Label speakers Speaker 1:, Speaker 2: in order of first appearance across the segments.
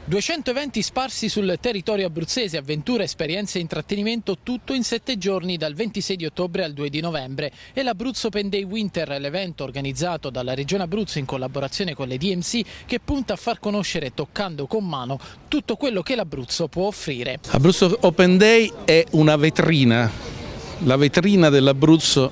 Speaker 1: 200 eventi sparsi sul territorio abruzzese, avventure, esperienze e intrattenimento, tutto in 7 giorni dal 26 di ottobre al 2 di novembre. E l'Abruzzo Open Day Winter, l'evento organizzato dalla Regione Abruzzo in collaborazione con le DMC, che punta a far conoscere toccando con mano tutto quello che l'Abruzzo può offrire.
Speaker 2: Abruzzo Open Day è una vetrina, la vetrina dell'Abruzzo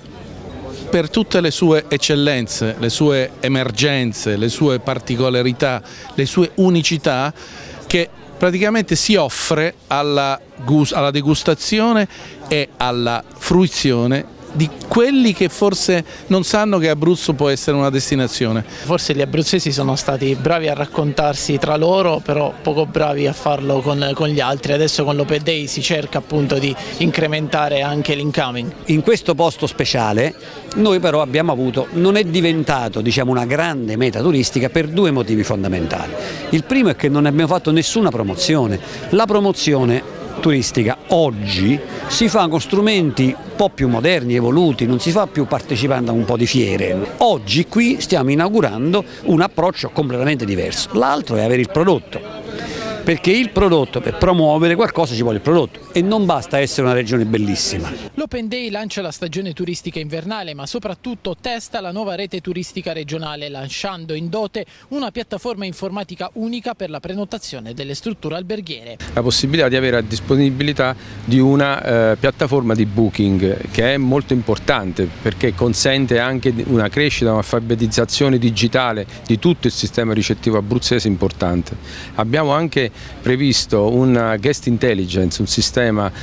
Speaker 2: per tutte le sue eccellenze, le sue emergenze, le sue particolarità, le sue unicità, che praticamente si offre alla degustazione e alla fruizione di quelli che forse non sanno che Abruzzo può essere una destinazione.
Speaker 1: Forse gli abruzzesi sono stati bravi a raccontarsi tra loro, però poco bravi a farlo con gli altri. Adesso con l'Open Day si cerca appunto di incrementare anche l'incoming.
Speaker 3: In questo posto speciale noi però abbiamo avuto, non è diventato una grande meta turistica per due motivi fondamentali. Il primo è che non abbiamo fatto nessuna promozione. La promozione turistica oggi si fa con strumenti un po' più moderni, evoluti, non si fa più partecipando a un po' di fiere. Oggi qui stiamo inaugurando un approccio completamente diverso. L'altro è avere il prodotto, perché il prodotto, per promuovere qualcosa ci vuole il prodotto e non basta essere una regione bellissima.
Speaker 1: L'Open Day lancia la stagione turistica invernale, ma soprattutto testa la nuova rete turistica regionale, lanciando in dote una piattaforma informatica unica per la prenotazione delle strutture alberghiere.
Speaker 4: La possibilità di avere a disponibilità di una piattaforma di booking, che è molto importante perché consente anche una crescita, un'alfabetizzazione digitale di tutto il sistema ricettivo abruzzese importante. Abbiamo anche previsto una guest intelligence, un sistema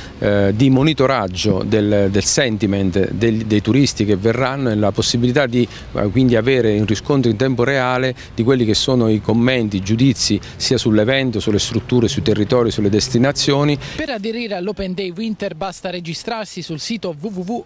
Speaker 4: di monitoraggio del sentiment dei turisti che verranno e la possibilità di quindi avere un riscontro in tempo reale di quelli che sono i commenti, i giudizi sia sull'evento, sulle strutture, sui territori, sulle destinazioni.
Speaker 1: Per aderire all'Open Day Winter basta registrarsi sul sito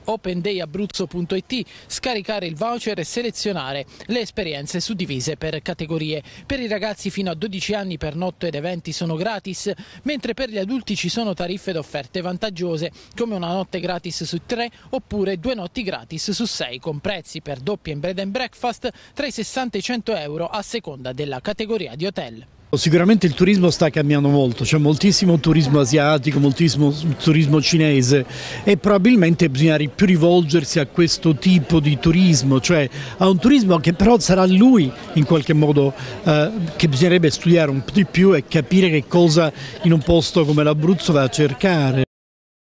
Speaker 1: www.opendayabruzzo.it, scaricare il voucher e selezionare le esperienze suddivise per categorie. Per i ragazzi fino a 12 anni pernotto ed eventi sono gratis, mentre per gli adulti ci sono tariffe ed offerte vantaggiose, come una notte gratis su 3 oppure 2 notti gratis su 6, con prezzi per doppia in bed and breakfast tra i 60 e i 100 euro a seconda della categoria di hotel.
Speaker 5: Sicuramente il turismo sta cambiando molto, c'è moltissimo turismo asiatico, moltissimo turismo cinese e probabilmente bisogna più rivolgersi a questo tipo di turismo, cioè a un turismo che però sarà lui in qualche modo che bisognerebbe studiare un po' di più e capire che cosa in un posto come l'Abruzzo va a cercare.